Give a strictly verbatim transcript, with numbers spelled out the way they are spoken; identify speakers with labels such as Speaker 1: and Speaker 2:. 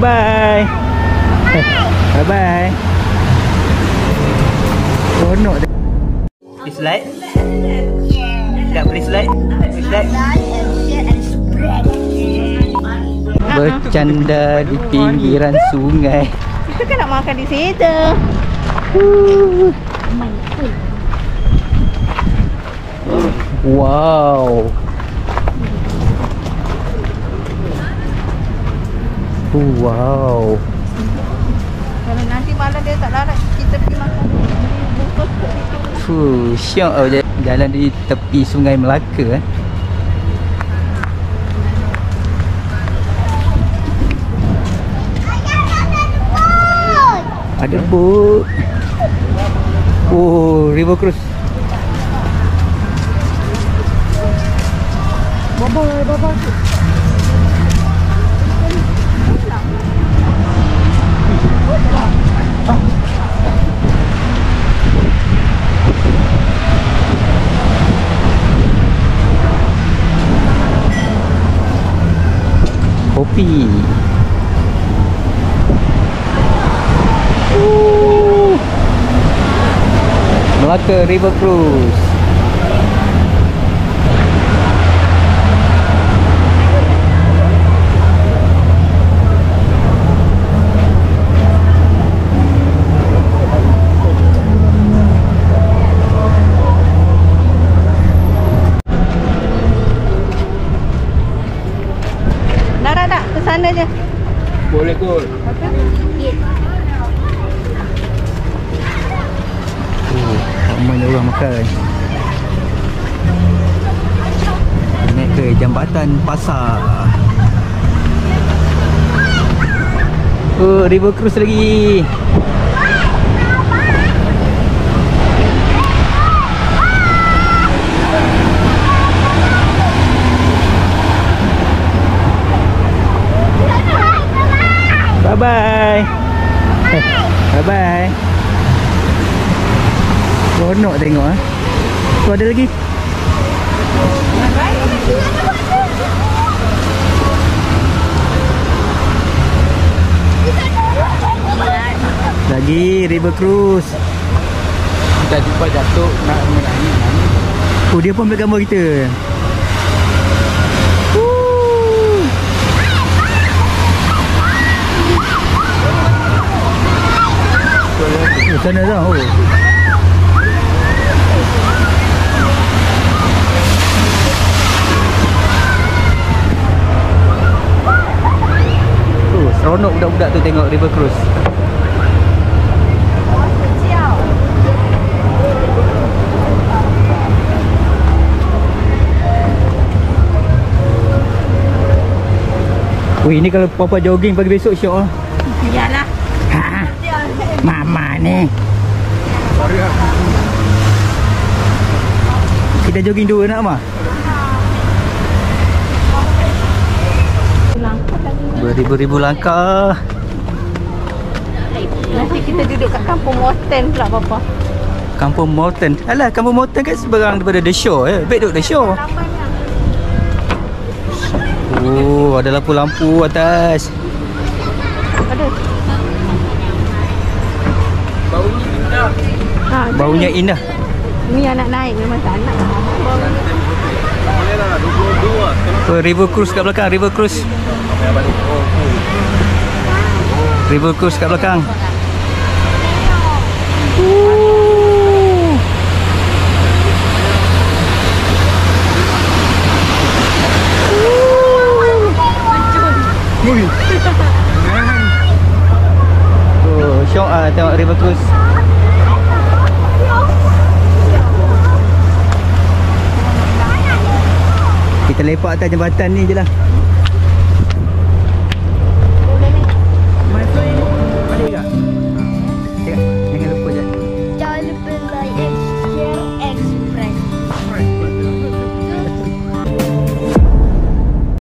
Speaker 1: Bye-bye. Bye-bye. Seronok. Please like. Tak please like. Please like. Bercanda di pinggiran sungai.
Speaker 2: Kita kan nak makan di situ.
Speaker 1: Wow. Wow.
Speaker 2: Kalau nanti malam dia tak larat, kita pergi makan.
Speaker 1: Fuh, syok oh, jalan di tepi Sungai Melaka eh. Ada bot. Oh, river cruise.
Speaker 2: Bye-bye, bye-bye.
Speaker 1: Kopi. Uh. Melaka River Cruise.
Speaker 2: Sana je.
Speaker 3: Boleh kot.
Speaker 1: Oh, ramai orang makan. Naik ke jambatan pasar. Oh, river cruise lagi. Bye-bye. Bye-bye. Seronok tengok ah. Tu ada lagi. Lagi river cruise.
Speaker 3: Kita jumpa jatuh nak menangis.
Speaker 1: Oh, dia pun ambil gambar kita. Oh, sana dah. Oh. Oh, seronok budak-budak tu tengok river cruise. Wih, ni kalau papa jogging pagi besok syok lah.
Speaker 2: Iyalah.
Speaker 1: Ha. Mama ni. Kita jogging dua nak mah? Beribu-ribu langkah.
Speaker 2: Nanti kita duduk kat Kampung Moten pula papa.
Speaker 1: Kampung Moten. Alah, Kampung Moten kan seberang daripada The Shore eh. Baik duduk The Shore. Oh, ada lampu-lampu atas.
Speaker 2: Ada.
Speaker 3: Baunya indah.
Speaker 2: Ha,
Speaker 1: baunya indah.
Speaker 2: Ni anak naik memang tak nak.
Speaker 3: Boleh lah, dua puluh dua.
Speaker 1: Oh, river cruise kat belakang, river cruise. River cruise kat belakang. Oh, syok ah tengok river cruise. Kita lepak atas jambatan ni je lah.